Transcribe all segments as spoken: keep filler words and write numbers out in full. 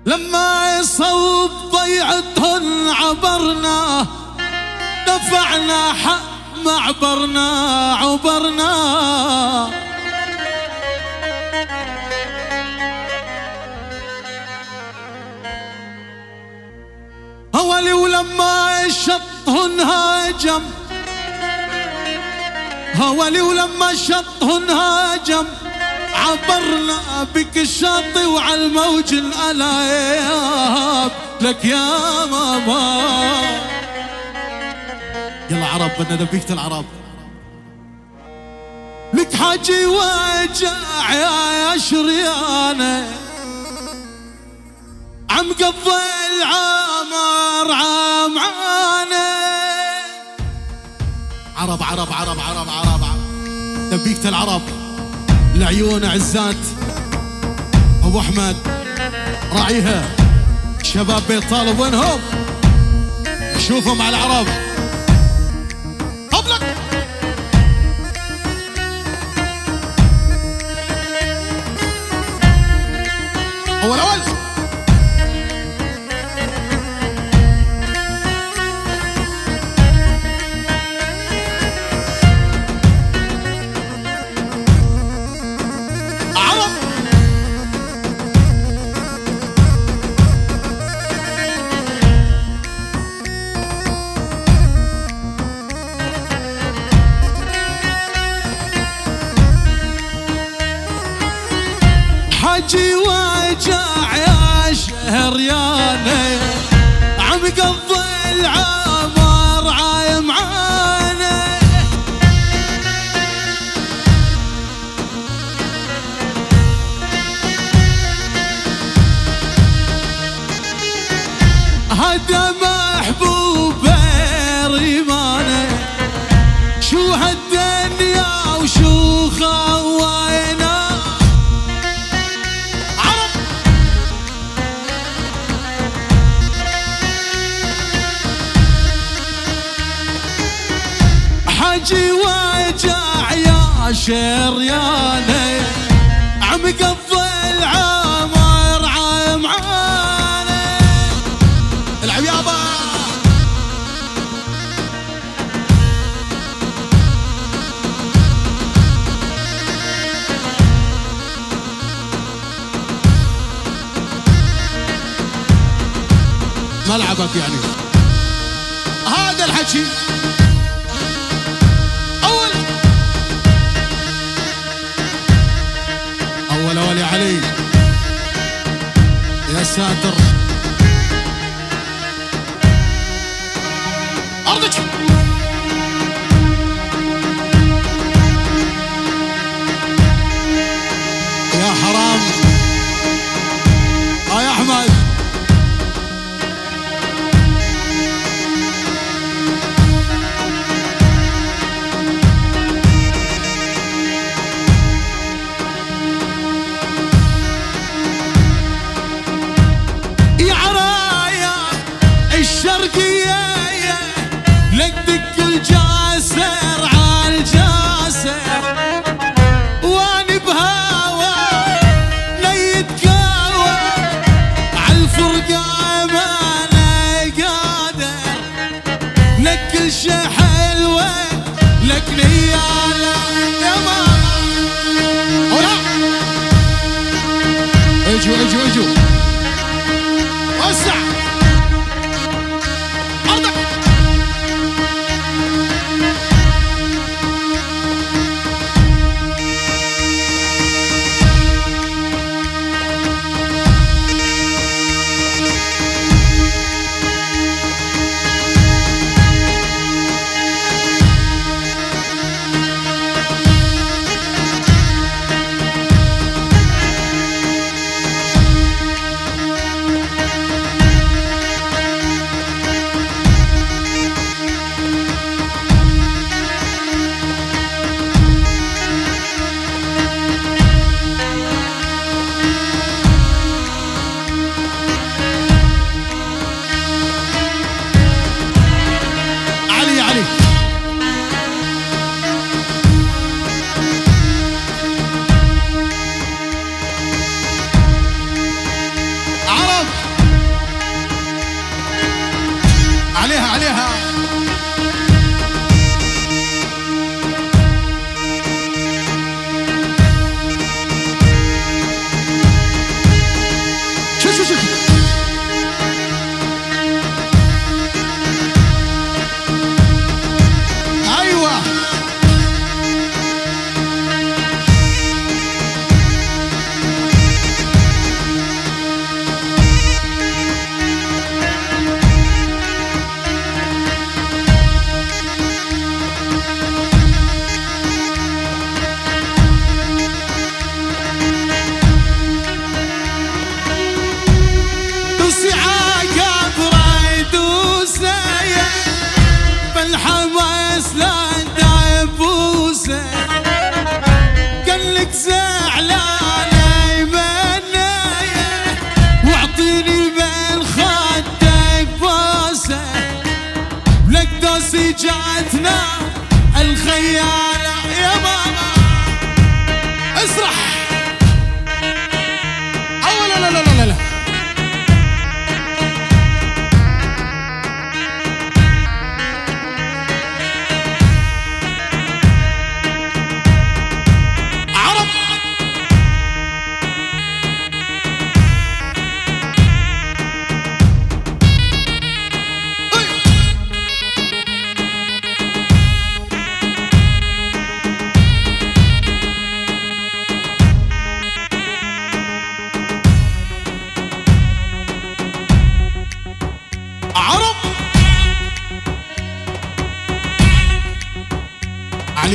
لما يصوب ضيعتهن عبرنا دفعنا حق معبرنا عبرنا هولي ولما شطهن هاجم هولي ولما شطهن هاجم عبرنا بك الشاطئ وعلى الموج الألاياب لك يا ماما. يلا عرب بدنا دبيكة العرب لك حاجي وجع يا شريانة عم قضي العمر عمعانة. عرب عرب عرب عرب عرب, عرب. دبيكة العرب العيون عزات ابو احمد راعيها شباب بيت طالب وينهم شوفهم على العرب قبلك اول اول حاجي وجع يا شهريانة عم قضي العمر عايم عانة. هذا محبوب ريمانة شو هالدنيا وشو خواينا. حاجي وجع يا شريانة عم قضي العمر عايم عانة. العب يابا ملعبك يعني هذا الحكي. أول أول يا علي يا ساتر أرضك يا حرام آه يا أحمد الشرقية لك دق الجاسر عالجاسر واني بهاوى نيتقاوى عالفرقة ما انا قادر لك كل شي حلوة لك نيالة يا ماما. اجوا اجوا اجوا وسع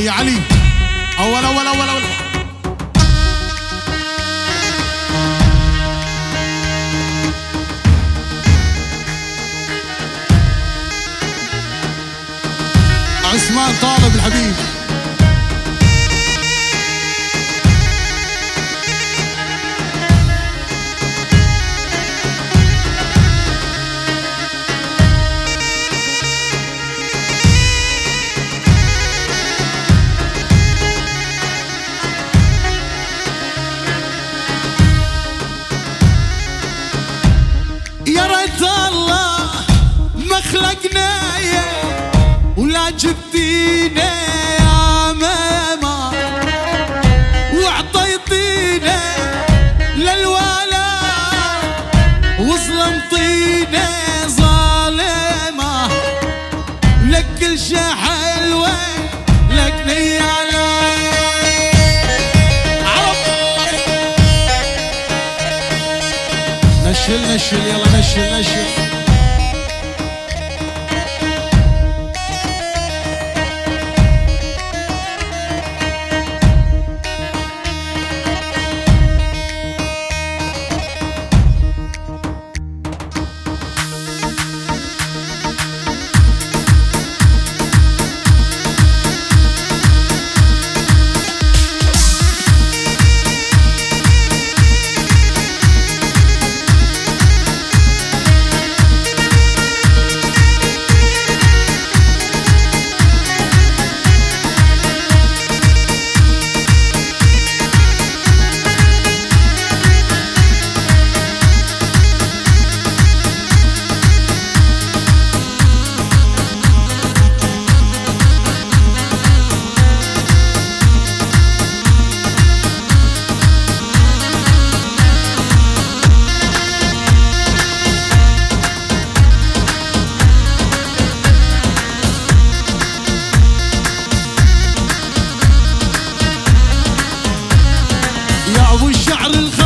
علي علي اول اول اول اول عثمان طالب الحبيب. يا ريت الله ما خلقنا ولا جبتينا يا ماما وعطيتينا للولا وظلمتينا ظالمة لك كل شي حلوة لك نية على عرب. نشل نشل يلا نشل نشل الشعر الخ